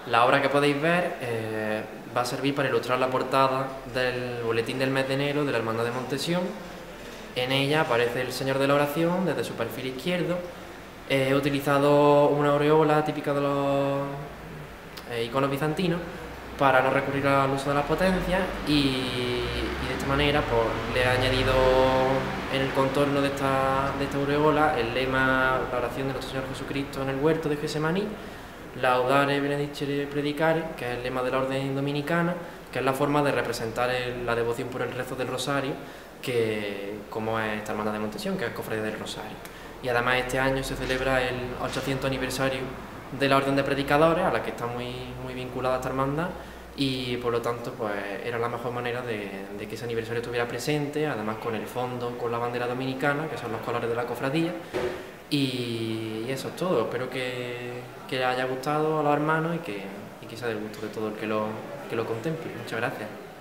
La obra que podéis ver va a servir para ilustrar la portada del boletín del mes de enero de la Hermandad de Montesión. En ella aparece el Señor de la Oración desde su perfil izquierdo. He utilizado una aureola típica de los iconos bizantinos para no recurrir al uso de las potencias y de esta manera pues, le he añadido en el contorno de esta aureola el lema, la oración de nuestro Señor Jesucristo en el huerto de Gesemaní, Laudare Benedicere Predicare, que es el lema de la orden dominicana, que es la forma de representar la devoción por el rezo del rosario, que como es esta hermandad de Montesión, que es Cofradía del Rosario. Y además este año se celebra el 800 aniversario de la Orden de Predicadores, a la que está muy vinculada esta hermandad, y por lo tanto pues era la mejor manera de que ese aniversario estuviera presente, además con el fondo, con la bandera dominicana, que son los colores de la cofradía, y eso es todo. Espero que les haya gustado a los hermanos y que sea del gusto de todo el que lo contemple. Muchas gracias.